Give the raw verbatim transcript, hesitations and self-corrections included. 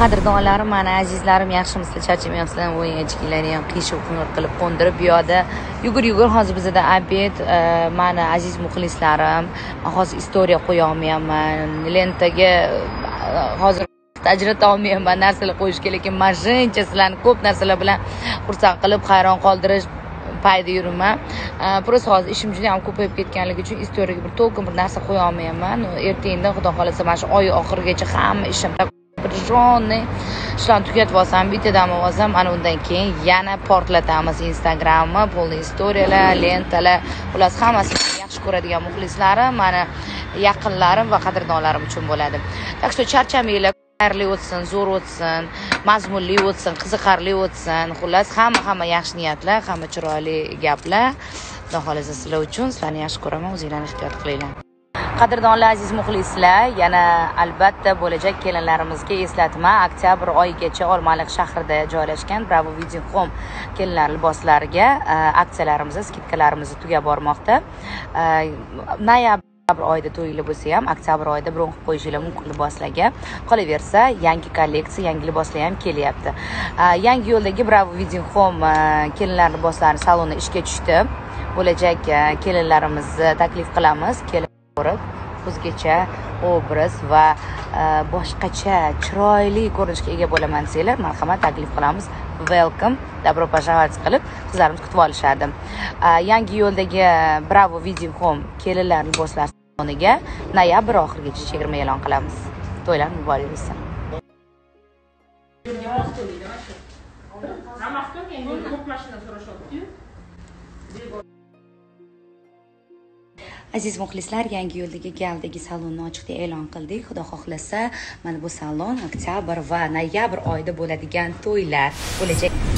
Qadrdonlarim, mana azizlarim, yaxshimisizlar, charchamayapsizlar? O'yinchilarni ham qiyshiq qing'ir qilib qo'ndirib, bu yoqda yugur-yugur hozir bizda obed. Mana aziz muxlislarim, hozir istoriya qo'ya olmayapman. Lentaga hozir ajrata olmayapman narsalar qo'yishga, lekin mana shuncha sizlarni ko'p narsalar bilan xursand qilib, hayron qoldirish payda yuraman. Prosta hozir ishim juda ham ko'payib ketganligi uchun istoriyaga bir to'kin bir narsa qo'ya olmayapman. Ertangdan xudo xolasa mana shu oy oxirigacha hamma ishim Jonni ishlarni tugatib olsam, bittadan olsam, ana undan keyin yana portlatamiz Instagramni, bo'ldi istoriyalar, lentalar, xullas hammasini yaxshi ko'radigan muxlislarim, mana yaqinlarim va qadrdonlarim uchun bo'ladi. Tak что charchamanglar, xayrli o'tsin, zo'r o'tsin, mazmunli o'tsin, qiziqarli o'tsin. Xullas hamma hamma yaxshi niyatlar, hamma chiroyli gaplar. Xudo xolasa sizlar uchun, sizlarni yaxshi ko'raman, o'zinglarni ehtiyot qilinglar. Qadrdonlar, aziz muxlislar, yana albatta bo'lajak kelinlarimizga eslatma. Oktyabr oyigacha Olmaliq shahrida joylashgan Bravo Wedding Home kelinlar liboslariga aksiyalarimiz, skidkalarimiz tugab bormoqda. Noyabr oyida to'yinglar bo'lsa ham, oktyabr oyida bron qilib qo'yishinglar mumkin liboslarga. Qolaversa, yangi kolleksiya, yangi liboslar ham kelyapti. Yangi yo'ldagi Bravo Wedding Home kelinlar liboslari saloni ishga tushdi. Bo'lajak kelinlarimizni taklif qilamiz. Ko'rib, o'zgacha obraz va boshqacha chiroyli ko'rinishga ega bo'laman desanglar, marhamat, taklif qilamiz. Welcome, добро пожаловать qilib qizlarimiz kutib olishadi. Yangi yo'ldagi Bravo Wedding Home kelinlar liboslari saloniga noyabr oxirigacha chegirma e'lon qilamiz. To'ylar muborak bo'lsin. Aziz muxlislar, yangi yo'ldagi galdagi salonni ochiqda e'lon qildik. Xudo xohlasa, mana bu salon oktyabr va noyabr oyida bo'ladigan to'ylar bo'lajak